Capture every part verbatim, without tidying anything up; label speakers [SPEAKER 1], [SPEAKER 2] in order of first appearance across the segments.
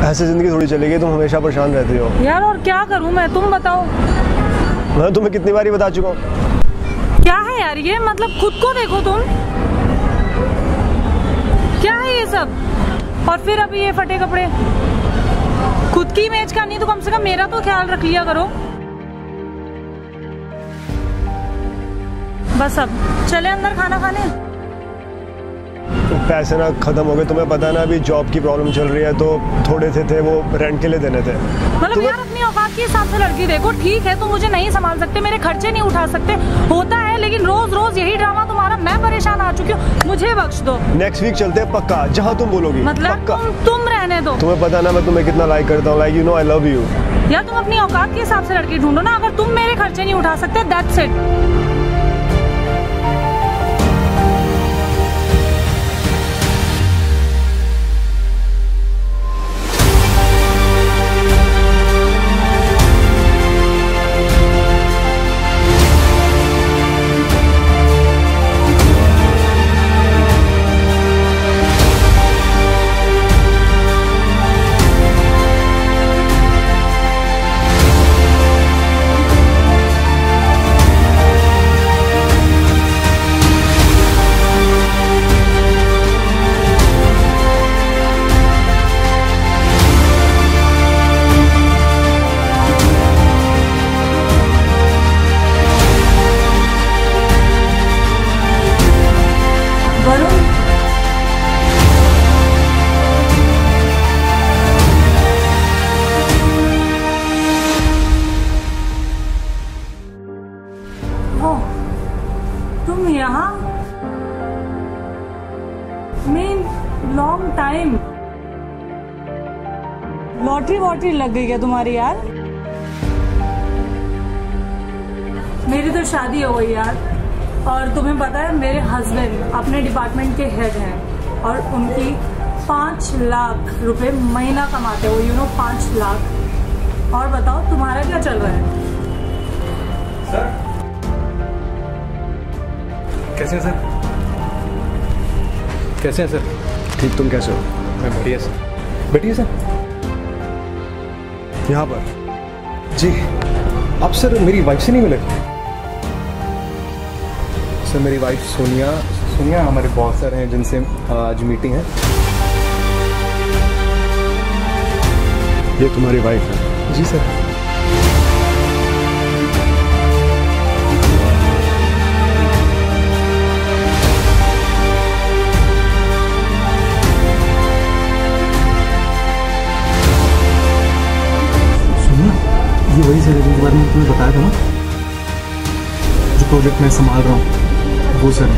[SPEAKER 1] ऐसे जिंदगी थोड़ी चलेगी, तुम हमेशा परेशान रहती हो
[SPEAKER 2] यार। और क्या करूं मैं, तुम बताओ।
[SPEAKER 1] मैं तुम्हें कितनी बारी बता चुका हूँ।
[SPEAKER 2] क्या है यार ये, मतलब खुद को देखो तुम, क्या है ये सब। और फिर अभी ये फटे कपड़े, खुद की इमेज का नहीं तो कम से कम मेरा तो ख्याल रख लिया करो। बस अब चले अंदर खाना खाने।
[SPEAKER 1] तो पैसे ना खत्म हो गए, तुम्हें पता है ना, अभी जॉब की प्रॉब्लम चल रही है, तो थोड़े से थे वो रेंट के लिए देने थे।
[SPEAKER 2] मतलब यार अपनी औकात के हिसाब से लड़की देखो। ठीक है तुम मुझे नहीं संभाल सकते, मेरे खर्चे नहीं उठा सकते, होता है, लेकिन रोज रोज यही ड्रामा तुम्हारा, मैं परेशान आ चुकी हूँ, मुझे बख्श दो।
[SPEAKER 1] नेक्स्ट वीक चलते हैं पक्का, जहाँ तुम बोलोगी।
[SPEAKER 2] मतलब तुम तुम रहने दो।
[SPEAKER 1] तुम्हें पता ना मैं तुम्हें कितना लाइक करता हूँ, like you know I love you.
[SPEAKER 2] यार तुम अपनी औकात के हिसाब से लड़की ढूंढो ना, अगर तुम मेरे खर्चे नहीं उठा सकते दैट्स इट। तुम यहाँ मीन लॉन्ग टाइम। लॉटरी वॉटरी लग गई क्या तुम्हारी यार? मेरी तो शादी हो गई यार, और तुम्हें पता है मेरे हस्बैंड अपने डिपार्टमेंट के हेड हैं और उनकी पाँच लाख रुपए महीना कमाते हो, यू नो पाँच लाख। और बताओ तुम्हारा क्या चल रहा है?
[SPEAKER 3] सर कैसे हैं सर? कैसे हैं सर?
[SPEAKER 1] ठीक, तुम कैसे हो?
[SPEAKER 3] मैं बढ़िया सर। बैठिए सर।
[SPEAKER 1] यहाँ पर
[SPEAKER 3] जी आप सर मेरी वाइफ से नहीं मिले? सर मेरी वाइफ सोनिया सोनिया हमारे बॉस सर हैं जिनसे आज मीटिंग है।
[SPEAKER 1] ये तुम्हारी वाइफ है?
[SPEAKER 3] जी सर।
[SPEAKER 4] ये वही सर जिनके बारे में तुम्हें बताया था ना, जो प्रोजेक्ट मैं संभाल रहा हूँ, वो सर।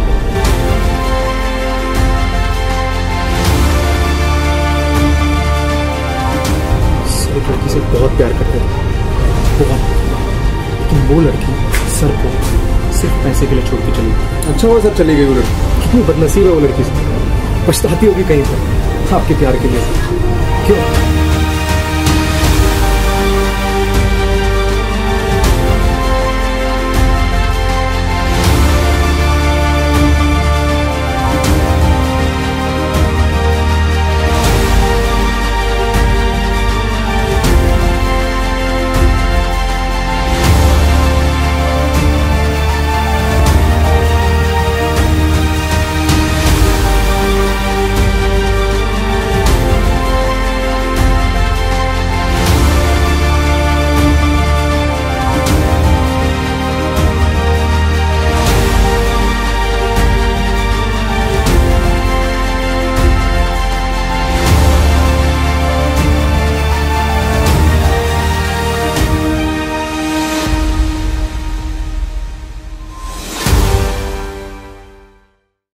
[SPEAKER 4] सर एक लड़की से बहुत प्यार करते थे, बहुत, लेकिन वो लड़की सर को सिर्फ पैसे के लिए छोड़ के चली गई।
[SPEAKER 3] अच्छा हुआ सर चली गई वो लड़की।
[SPEAKER 4] कितनी बदनसीब है वो लड़की, पछताती होगी कहीं पर आपके प्यार के लिए। क्यों?